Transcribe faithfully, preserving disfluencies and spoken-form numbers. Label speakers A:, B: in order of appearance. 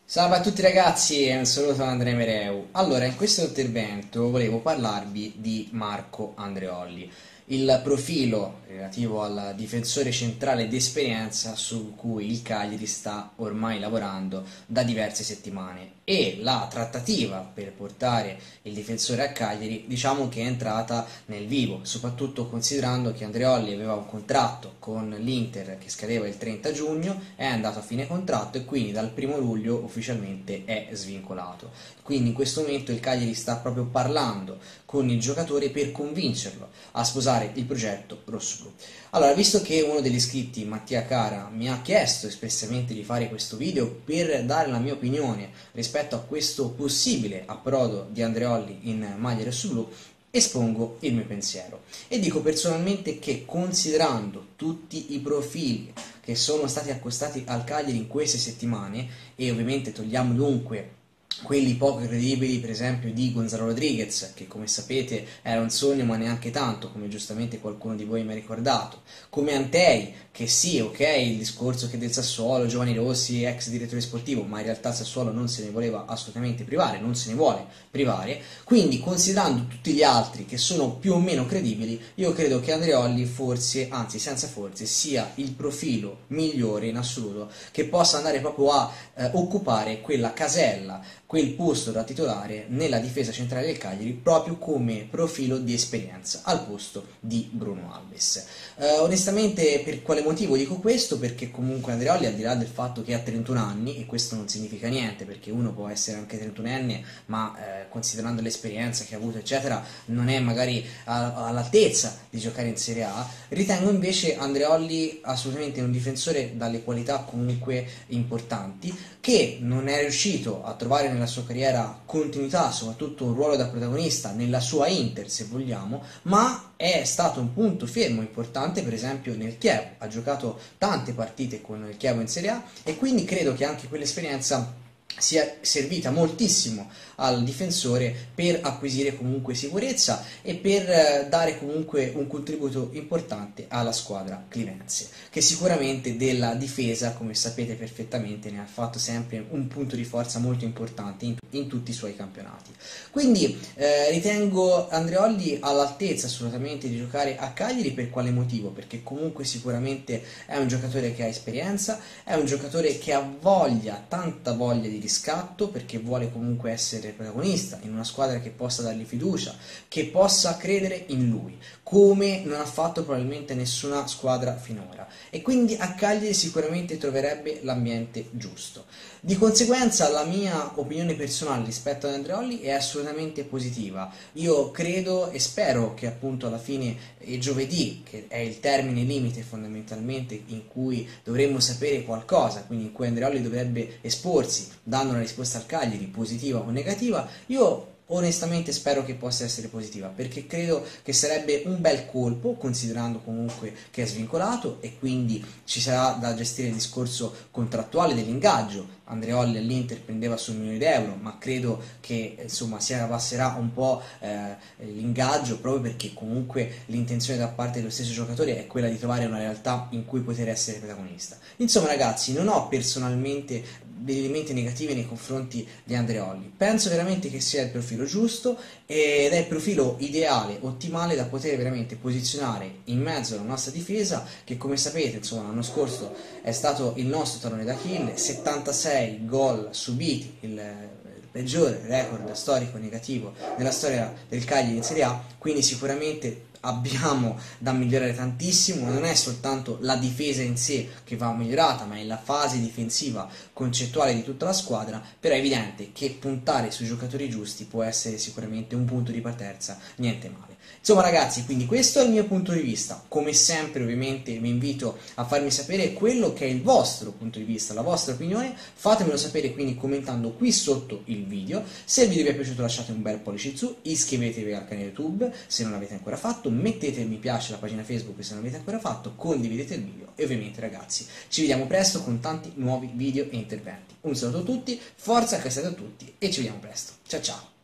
A: Salve a tutti ragazzi e un saluto da Andrea Mereu. Allora, in questo intervento volevo parlarvi di Marco Andreolli, il profilo relativo al difensore centrale d'esperienza su cui il Cagliari sta ormai lavorando da diverse settimane, e la trattativa per portare il difensore a Cagliari diciamo che è entrata nel vivo, soprattutto considerando che Andreolli aveva un contratto con l'Inter che scadeva il trenta giugno, è andato a fine contratto e quindi dal primo luglio ufficialmente è svincolato. Quindi in questo momento il Cagliari sta proprio parlando con il giocatore per convincerlo a sposare il progetto rossoblu. Allora, visto che uno degli iscritti, Mattia Cara, mi ha chiesto espressamente di fare questo video per dare la mia opinione rispetto a questo possibile approdo di Andreolli in maglia rossoblu, espongo il mio pensiero e dico personalmente che, considerando tutti i profili che sono stati accostati al Cagliari in queste settimane, e ovviamente togliamo dunque quelli poco credibili, per esempio di Gonzalo Rodriguez, che come sapete era un sogno ma neanche tanto, come giustamente qualcuno di voi mi ha ricordato, come Antei, che sì, ok, il discorso che del Sassuolo, Giovanni Rossi, ex direttore sportivo, ma in realtà il Sassuolo non se ne voleva assolutamente privare, non se ne vuole privare. Quindi, considerando tutti gli altri che sono più o meno credibili, io credo che Andreolli forse, anzi senza forse, sia il profilo migliore in assoluto che possa andare proprio a eh, occupare quella casella, quel posto da titolare nella difesa centrale del Cagliari, proprio come profilo di esperienza al posto di Bruno Alves. Eh, onestamente, per quale motivo dico questo? Perché comunque Andreolli, al di là del fatto che ha trentuno anni, e questo non significa niente perché uno può essere anche trentunenne, ma eh, considerando l'esperienza che ha avuto eccetera non è magari a, all'altezza di giocare in Serie A, ritengo invece Andreolli assolutamente un difensore dalle qualità comunque importanti, che non è riuscito a trovare nella sua carriera continuità, soprattutto un ruolo da protagonista nella sua Inter se vogliamo, ma è stato un punto fermo importante per esempio nel Chievo, ha giocato tante partite con il Chievo in Serie A e quindi credo che anche quell'esperienza sia servita moltissimo al difensore per acquisire comunque sicurezza e per dare comunque un contributo importante alla squadra clivense, che sicuramente della difesa, come sapete perfettamente, ne ha fatto sempre un punto di forza molto importante in, in tutti i suoi campionati. Quindi eh, ritengo Andreolli all'altezza assolutamente di giocare a Cagliari. Per quale motivo? Perché comunque sicuramente è un giocatore che ha esperienza, è un giocatore che ha voglia, tanta voglia di riscatto, perché vuole comunque essere protagonista in una squadra che possa dargli fiducia, che possa credere in lui, come non ha fatto probabilmente nessuna squadra finora, e quindi a Cagliari sicuramente troverebbe l'ambiente giusto. Di conseguenza la mia opinione personale rispetto ad Andreolli è assolutamente positiva. Io credo e spero che appunto alla fine è giovedì, che è il termine limite fondamentalmente in cui dovremmo sapere qualcosa, quindi in cui Andreolli dovrebbe esporsi dando una risposta al Cagliari, positiva o negativa, io onestamente spero che possa essere positiva, perché credo che sarebbe un bel colpo, considerando comunque che è svincolato e quindi ci sarà da gestire il discorso contrattuale dell'ingaggio. Andreolli all'Inter prendeva su un milione di euro, ma credo che insomma si abbasserà un po' eh, l'ingaggio, proprio perché comunque l'intenzione da parte dello stesso giocatore è quella di trovare una realtà in cui poter essere protagonista. Insomma ragazzi, non ho personalmente degli elementi negativi nei confronti di Andreolli, penso veramente che sia il profilo giusto ed è il profilo ideale, ottimale da poter veramente posizionare in mezzo alla nostra difesa, che come sapete insomma l'anno scorso è stato il nostro tallone d'Achille, settantasei gol subiti, il peggiore record storico negativo nella storia del Cagliari in Serie A, quindi sicuramente abbiamo da migliorare tantissimo. Non è soltanto la difesa in sé che va migliorata, ma è la fase difensiva concettuale di tutta la squadra, però è evidente che puntare sui giocatori giusti può essere sicuramente un punto di partenza, niente male. Insomma ragazzi, quindi questo è il mio punto di vista. Come sempre ovviamente vi invito a farmi sapere quello che è il vostro punto di vista, la vostra opinione, fatemelo sapere quindi commentando qui sotto il video. Se il video vi è piaciuto lasciate un bel pollice in su, iscrivetevi al canale YouTube se non l'avete ancora fatto, mettete mi piace alla pagina Facebook se non l'avete ancora fatto, condividete il video e ovviamente ragazzi ci vediamo presto con tanti nuovi video e interventi. Un saluto a tutti, forza Castello a tutti e ci vediamo presto. Ciao ciao!